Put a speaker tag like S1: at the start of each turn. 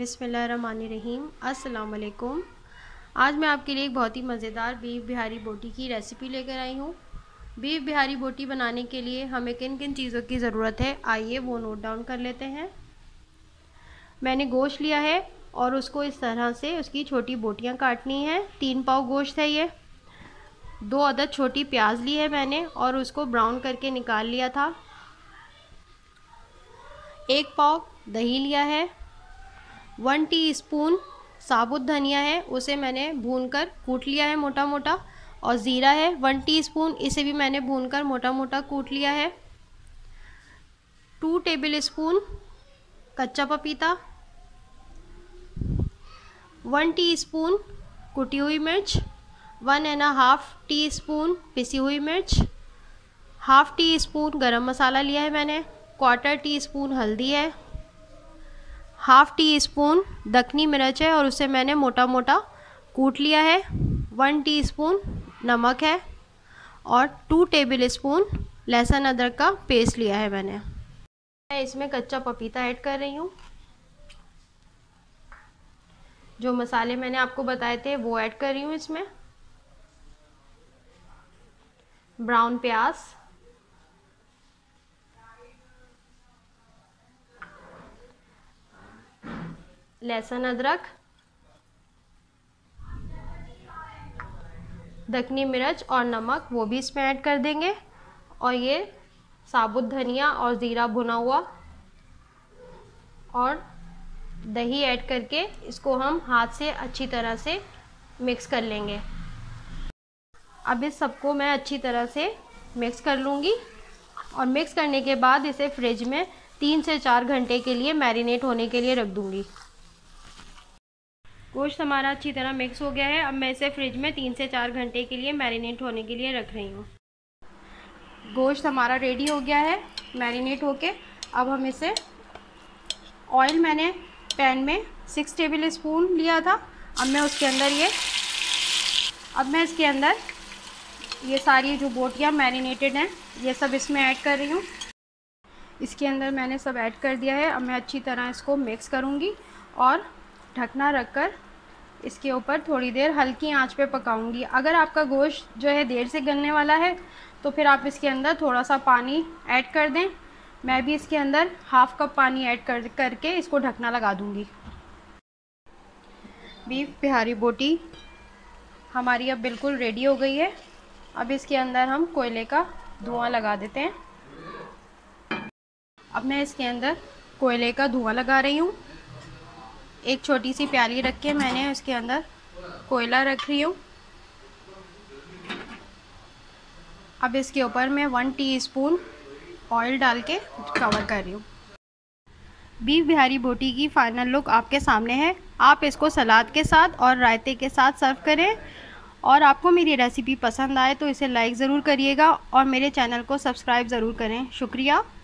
S1: बिस्मिल्लाहिर्रहमानिर्रहीम। अस्सलाम वालेकुम। आज मैं आपके लिए एक बहुत ही मज़ेदार बीफ बिहारी बोटी की रेसिपी लेकर आई हूँ। बीफ बिहारी बोटी बनाने के लिए हमें किन किन चीज़ों की ज़रूरत है, आइए वो नोट डाउन कर लेते हैं। मैंने गोश्त लिया है और उसको इस तरह से उसकी छोटी बोटियाँ काटनी हैं। 3 पाव गोश्त है ये। 2 अदद छोटी प्याज ली है मैंने और उसको ब्राउन करके निकाल लिया था। 1 पाव दही लिया है। 1 टीस्पून साबुत धनिया है, उसे मैंने भूनकर कूट लिया है मोटा मोटा। और ज़ीरा है 1 टीस्पून, इसे भी मैंने भूनकर मोटा मोटा कूट लिया है। 2 टेबलस्पून कच्चा पपीता, 1 टीस्पून कुटी हुई मिर्च, 1.5 टीस्पून पिसी हुई मिर्च, ½ टीस्पून गरम मसाला लिया है मैंने, 1/4 टीस्पून हल्दी है, ½ टीस्पून दखनी मिर्च है और उसे मैंने मोटा मोटा कूट लिया है। 1 टीस्पून नमक है और 2 टेबलस्पून लहसुन अदरक का पेस्ट लिया है मैंने। मैं इसमें कच्चा पपीता ऐड कर रही हूँ। जो मसाले मैंने आपको बताए थे वो ऐड कर रही हूँ इसमें। ब्राउन प्याज, लहसुन अदरक, दखनी मिर्च और नमक वो भी इसमें ऐड कर देंगे। और ये साबुत धनिया और ज़ीरा भुना हुआ और दही ऐड करके इसको हम हाथ से अच्छी तरह से मिक्स कर लेंगे। अब इस सबको मैं अच्छी तरह से मिक्स कर लूँगी और मिक्स करने के बाद इसे फ्रिज में 3 से 4 घंटे के लिए मैरिनेट होने के लिए रख दूँगी। गोश्त हमारा अच्छी तरह मिक्स हो गया है। अब मैं इसे फ्रिज में 3 से 4 घंटे के लिए मैरिनेट होने के लिए रख रही हूँ। गोश्त हमारा रेडी हो गया है मैरिनेट होके। अब हम इसे ऑयल मैंने पैन में 6 टेबलस्पून लिया था। अब मैं इसके अंदर ये सारी जो बोटियाँ मैरिनेटेड हैं ये सब इसमें ऐड कर रही हूँ। इसके अंदर मैंने सब ऐड कर दिया है। अब मैं अच्छी तरह इसको मिक्स करूँगी और ढकना रखकर इसके ऊपर थोड़ी देर हल्की आंच पे पकाऊंगी। अगर आपका गोश्त जो है देर से गलने वाला है तो फिर आप इसके अंदर थोड़ा सा पानी ऐड कर दें। मैं भी इसके अंदर ½ कप पानी ऐड करके इसको ढकना लगा दूंगी। बीफ बिहारी बोटी हमारी अब बिल्कुल रेडी हो गई है। अब इसके अंदर हम कोयले का धुआं लगा देते हैं। अब मैं इसके अंदर कोयले का धुआं लगा रही हूँ। एक छोटी सी प्याली रख के मैंने इसके अंदर कोयला रख रही हूँ। अब इसके ऊपर मैं 1 टीस्पून ऑयल डाल के कवर कर रही हूँ। बीफ बिहारी बोटी की फाइनल लुक आपके सामने है। आप इसको सलाद के साथ और रायते के साथ सर्व करें। और आपको मेरी रेसिपी पसंद आए तो इसे लाइक ज़रूर करिएगा और मेरे चैनल को सब्सक्राइब ज़रूर करें। शुक्रिया।